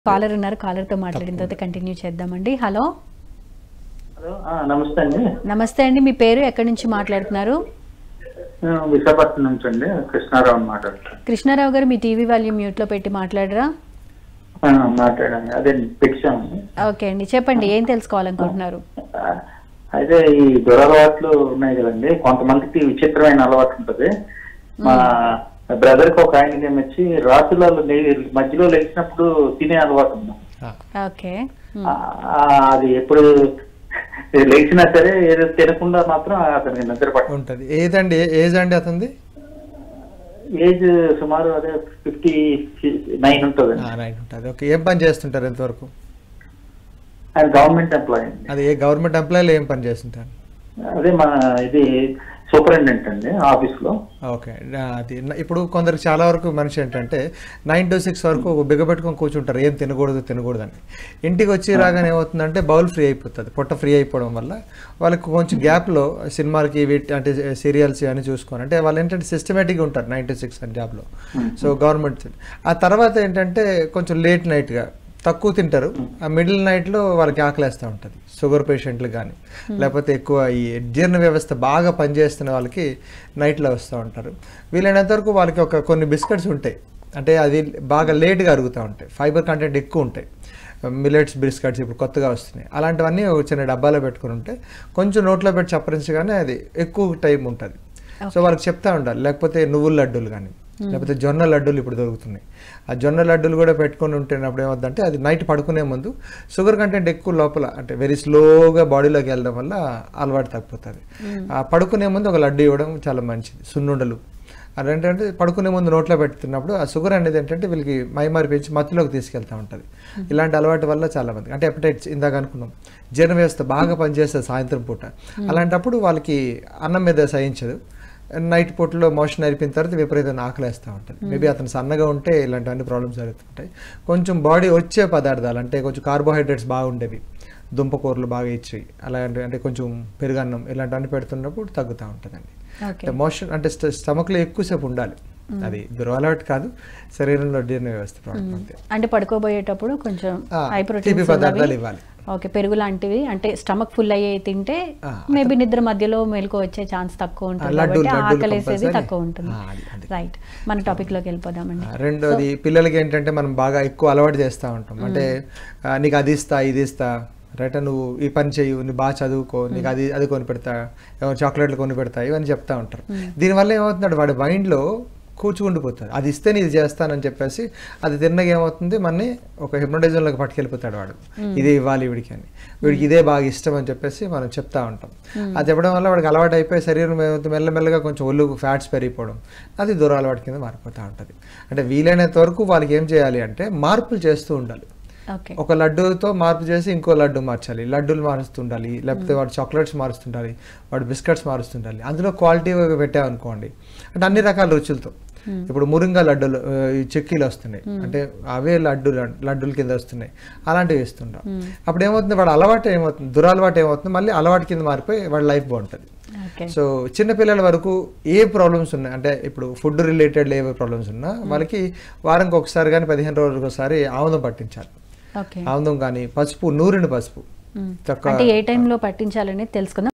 Caller ఉన్నారు. Caller తో మాట్లాడిన తర్వాత కంటిన్యూ చేద్దామండి. హలో హలో నమస్తే అండి. నమస్తే అండి, మీ పేరు, ఎక్కడి నుంచి మాట్లాడుతున్నారు? విశాఖపట్నం నుంచి అండి, కృష్ణారావు మాట్లాడుతున్నాను. కృష్ణారావు గారు, మీ టీవీ వాల్యూమ్ మ్యూట్ లో పెట్టి మాట్లాడరా? మాట్లాడండి, అదే పెట్టాము. ఓకే అండి, చెప్పండి, ఏం తెలుసుకోవాలనుకుంటున్నారు? అయితే ఈ దురలవాట్లు ఉన్నాయి కదండి, కొంతమందికి విచిత్రమైన అలవాటు ఉంటుంది. మా బ్రదర్ కి ఒక ఆయనకి ఏమొచ్చి రాత్రులలో మధ్యలో లేచినప్పుడు తినే అలవాటు ఉంది. ఓకే, అది ఎప్పుడు లేచినా సరే ఏదో తినకుండా మాత్రం అతనికి నిద్ర పట్టుంటది. ఏదండి ఏజ్ అండి అతనిది? ఏజ్ సుమారు అదే 59 ఉంటుంది. ఓకే, ఏం పని చేస్తుంటారు ఎంతవరకు? ఆయన గవర్నమెంట్ ఎంప్లాయీ అండి. అది ఏ గవర్నమెంట్ ఎంప్లాయీలో ఏం పని చేస్తుంటారు? అదే మన ఇది సూపరింటెండెంట్ అండి ఆఫీస్ లో. ఓకే, అది ఇప్పుడు కొందరికి చాలా వరకు మనిషి ఏంటంటే 9 to 6 వరకు బిగబెట్టుకొని కూర్చుంటారు, ఏం తినకూడదు అని. ఇంటికి వచ్చి రాగానే ఏమవుతుందంటే బౌల్ ఫ్రీ అయిపోతుంది, పొట్ట ఫ్రీ అయిపోవడం వల్ల వాళ్ళకి కొంచెం గ్యాప్లో సినిమాలకి అంటే సీరియల్స్ అని చూసుకొని, అంటే వాళ్ళు ఏంటంటే సిస్టమేటిక్గా ఉంటారు 9 to 6 అని జాబ్లో. సో గవర్నమెంట్ ఆ తర్వాత ఏంటంటే కొంచెం లేట్ నైట్గా తక్కువ తింటారు. ఆ మిడిల్ నైట్లో వాళ్ళకి ఆకలేస్తూ ఉంటుంది. షుగర్ పేషెంట్లు కానీ లేకపోతే ఎక్కువ ఈ జీర్ణ వ్యవస్థ బాగా పనిచేస్తున్న వాళ్ళకి నైట్లో వస్తూ ఉంటారు. వీలైనంత వరకు వాళ్ళకి కొన్ని బిస్కెట్స్ ఉంటాయి, అంటే అది బాగా లేట్గా అరుగుతూ ఉంటాయి, ఫైబర్ కంటెంట్ ఎక్కువ ఉంటాయి. మిల్లెట్స్ బిస్కెట్స్ ఇప్పుడు కొత్తగా వస్తున్నాయి, అలాంటివన్నీ ఒక చిన్న డబ్బాలో పెట్టుకుని ఉంటే కొంచెం నోట్లో పెట్టి చప్పరించగానే అది ఎక్కువ టైం ఉంటుంది. సో వాళ్ళకి చెప్తా ఉండాలి. లేకపోతే నువ్వుల లడ్డూలు కానీ లేకపోతే జొన్న లడ్డూలు ఇప్పుడు దొరుకుతున్నాయి, ఆ జొన్న లడ్డూలు కూడా పెట్టుకొని ఉంటేనప్పుడు ఏమవుతుందంటే అది నైట్ పడుకునే ముందు షుగర్ కంటెంట్ ఎక్కువ లోపల అంటే వెరీ స్లోగా బాడీలోకి వెళ్ళడం వల్ల అలవాటు తగ్గిపోతుంది. ఆ పడుకునే ముందు ఒక లడ్డు ఇవ్వడం చాలా మంచిది. సున్నుండలు అదేంటంటే పడుకునే ముందు నోట్లో పెడుతున్నప్పుడు ఆ షుగర్ అనేది ఏంటంటే వీళ్ళకి మైమారి పెంచి మత్తులోకి తీసుకెళ్తూ ఉంటుంది. ఇలాంటి అలవాటు వల్ల చాలా మంది అంటే ఎపటైట్స్ ఇందాక అనుకున్నాం, జీర్ణ వ్యవస్థ బాగా పనిచేస్తుంది సాయంత్రం పూట. అలాంటప్పుడు వాళ్ళకి అన్నం మీద సహించదు. నైట్ పూటలో మోషన్ అయిపోయిన తర్వాత విపరీతంగా ఆకలేస్తూ ఉంటుంది. మేబీ అతను సన్నగా ఉంటే ఇలాంటివన్నీ ప్రాబ్లమ్స్ జరుగుతుంటాయి. కొంచెం బాడీ వచ్చే పదార్థాలు అంటే కొంచెం కార్బోహైడ్రేట్స్ బాగుండేవి, దుంపకూరలు బాగా ఇచ్చి అలాంటివి అంటే కొంచెం పెరుగన్నం ఇలాంటివన్నీ పెడుతున్నప్పుడు తగ్గుతూ ఉంటుందండి. మోషన్ అంటే స్టమక్లో ఎక్కువసేపు ఉండాలి, అది దురలవాటు కాదు, శరీరంలో జీర్ణ వ్యవస్థ ప్రాబ్లం. అంటే పడుకోబోయేటప్పుడు కొంచెం తీపి పదార్థాలు ఇవ్వాలి. ఓకే, పెరుగు లాంటివి అంటే స్టమక్ ఫుల్ అయ్యే తింటే మేబీ నిద్ర మధ్యలో మెలకు వచ్చే ఛాన్స్ తక్కువ ఉంటుంది, కాబట్టి ఆకలేసేది తక్కువ ఉంటుంది. రైట్, మన టాపిక్ లోకి వెళ్ళిపోదామండి. రెండోది, పిల్లలకి ఏంటంటే మనం బాగా ఎక్కువ అలవాటు చేస్తూ ఉంటాం. అంటే నీకు అది ఇస్తా ఇది ఇస్తా, రైట్, నువ్వు ఈ పని చేయు, నువ్వు బాగా చదువుకో, నీకు అది కొని పెడతా, చాక్లెట్లు కొని పెడతా, ఇవన్నీ చెప్తా ఉంటారు. దీనివల్ల ఏమవుతున్నాడు, వాడి మైండ్లో కూర్చుకుండిపోతాడు. అది ఇస్తే నేను ఇది చేస్తానని చెప్పేసి అది తిన్నగా ఏమవుతుంది, మనని ఒక హిప్నోటిజంలోకి పట్టుకెళ్ళిపోతాడు వాడు. ఇదే ఇవ్వాలి వీడికి అని, వీడికి ఇదే బాగా ఇష్టం అని చెప్పేసి మనం చెప్తా ఉంటాం. అది చెప్పడం వల్ల వాడికి అలవాటు అయిపోయి శరీరం మెల్లమెల్లగా కొంచెం ఒళ్ళు ఫ్యాట్స్ పెరిగిపోవడం, అది దురలవాటు కింద మారిపోతూ ఉంటుంది. అంటే వీలైనంత వరకు వాళ్ళకి ఏం చేయాలి అంటే మార్పులు చేస్తూ ఉండాలి. ఒక లడ్డూతో మార్పు చేసి ఇంకో లడ్డు మార్చాలి, లడ్డూలు మారుస్తుండాలి, లేకపోతే వాడు చాక్లెట్స్ మారుస్తుండాలి, వాడు బిస్కెట్స్ మారుస్తుండాలి. అందులో క్వాలిటీ పెట్టామనుకోండి అంటే అన్ని రకాల రుచులతో. ఇప్పుడు మురింగా లడ్డూలు చెక్కీలు వస్తున్నాయి, అంటే అవే లడ్డూల కింద వస్తున్నాయి, అలాంటివి ఇస్తుంటాం. అప్పుడు ఏమవుతుంది, వాడు అలవాటు ఏమవుతుంది, దురలవాటు ఏమవుతుంది, మళ్ళీ అలవాటు కింద మారిపోయి వాడి లైఫ్ బాగుంటుంది. సో చిన్నపిల్లల వరకు ఏ ప్రాబ్లమ్స్ ఉన్నాయి అంటే ఇప్పుడు ఫుడ్ రిలేటెడ్ ఏ ప్రాబ్లమ్స్ ఉన్నా వాళ్ళకి వారానికి ఒకసారి కానీ 15 రోజులకు ఒకసారి ఆముదం పట్టించాలి. ఆముదం కానీ పసుపు, నూరిన పసుపు అంటే ఏ టైంలో పట్టించాలని తెలుసుకుందాం.